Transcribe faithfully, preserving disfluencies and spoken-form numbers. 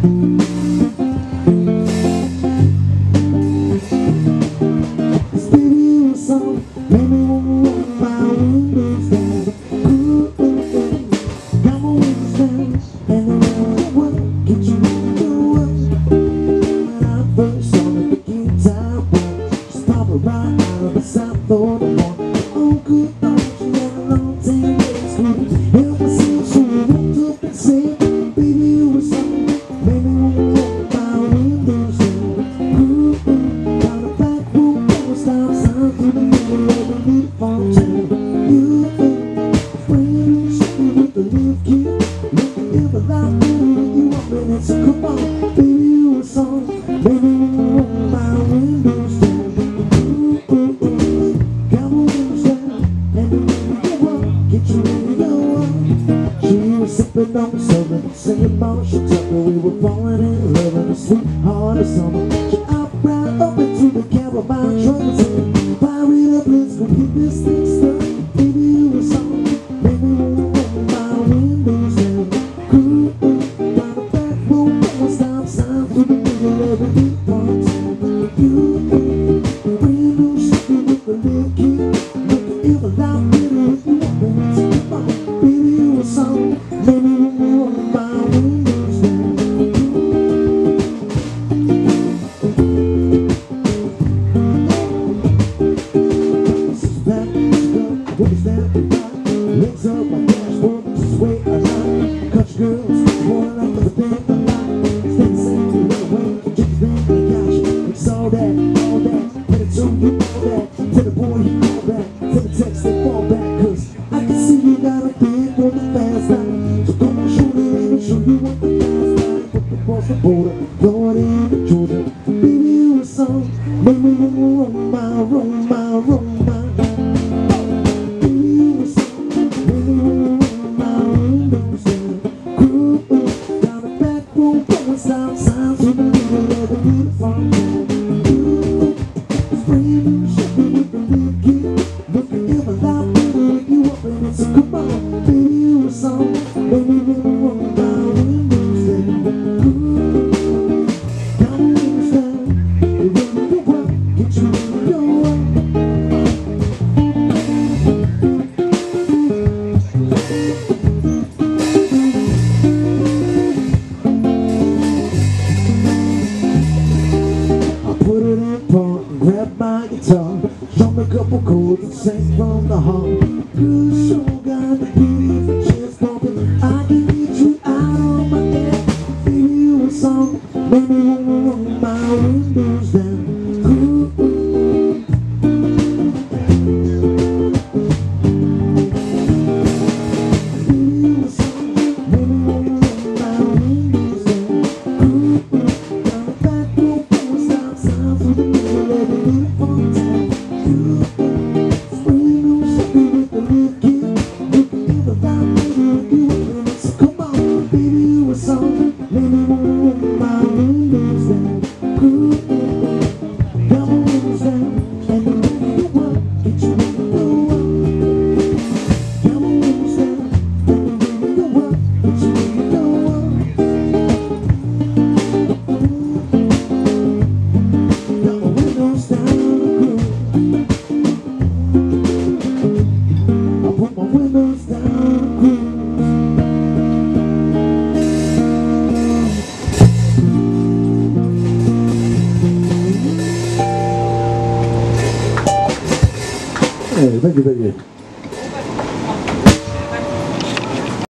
Singing about she told me we were falling in love in the sweet heart of summer. She up right up into the cab of my truck and said, fire it up, let's go get this thing started. Baby, you were song, maybe we won't open my windows down. Cruise down the back road, don't stop sign through the middle of the deep parts. You, brand new shit with the little kid, make it feel a lot better if you want me to come on. Baby, you were song, maybe we won't open my legs up my dashboard, just wait a lot. Country girls, one after the thing a lot. Stay the same, you run away, you just think on the couch. It's all that, all that, but it's you, you all that. Tell the boy he call back, tell the text they fall back. Cause I can see you got a thing for the fast life. So come on, shoot it and show you what the fast life. Put the cross the border, Florida and Georgia. Baby, you a song, make me roam my, roam my, roam my. Stop signs in the middle of the beautiful you, brand new shit with the little kid. Looking ever lot better if you open it. So come on, baby, you a song. Baby, never roll my windows down. Got my windows down. You're running the world, get you in your way. Grab my guitar, strum a couple chords and sing from the heart. Good show, got the beat, chest bumping. I can get you out of my head. Baby, you a song, baby, wanna roll my windows down. Ooh, ooh. Baby, you a song, baby, wanna roll my windows down. Ooh, ooh. Down the back road, don't stop sign through the middle of the beautiful town. You, brand new sucker with the little kid. Looking ever lot better if you open it. So come on, baby, you a song. Maybe wanna roll my windows down. Ooh, got my windows down. And the way you walk, get you in the door. Got my windows down. And the way you walk, get you in the door. Got my windows down. I put my windows down. Hey, thank you, thank you.